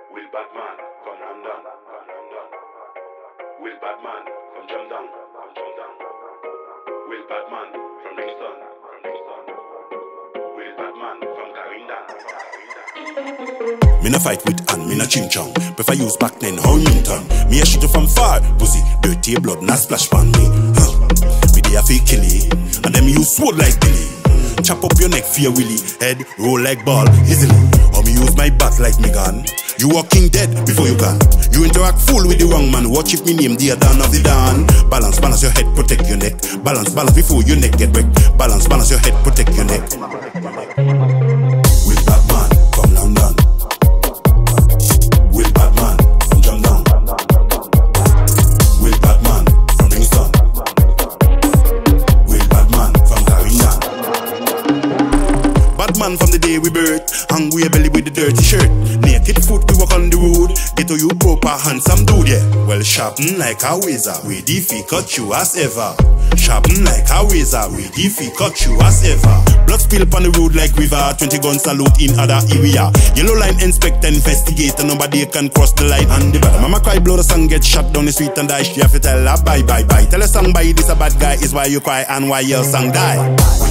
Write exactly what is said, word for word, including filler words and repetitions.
Will Batman from London, from London. Will Batman from jump down, from jump down. Will Batman from Kingston, from Kingston. Will Batman from Carinda, Carinda. Me no fight with hand, me no ching chong. Prefer use back then, how Newton. Me a shoot you from far, pussy, dirty blood, not splash pan me. Huh. Me dey a fake killie, and them use sword like Billy. Chop up your neck for your willy, head roll like ball, easily. Or me use my bat like me gun. You walking dead before you gone. You interact full with the wrong man. Watch if me name the Dan of the Dan. Balance, balance your head, protect your neck. Balance, balance before your neck get wrecked. Balance, balance your head, protect your neck. Will Batman from London. Will Batman from jump down. Will Batman from Kingston. Will Batman from Carinda. Batman from the day we birth. Hungry belly with the dirty shirt. Naked foot we walk on the road. Get to you proper handsome dude, yeah. Well sharpen like a razor. We defy cut you as ever. Sharpen like a razor. We defy cut you as ever. Blood spill upon the road like river. Twenty gun salute in other area. Yellow line inspect and investigate. And nobody can cross the line. And the bad mama cry blow the son get shot down the street and die. She have to tell her bye bye bye. Tell her song by this a bad guy is why you cry and why your song die.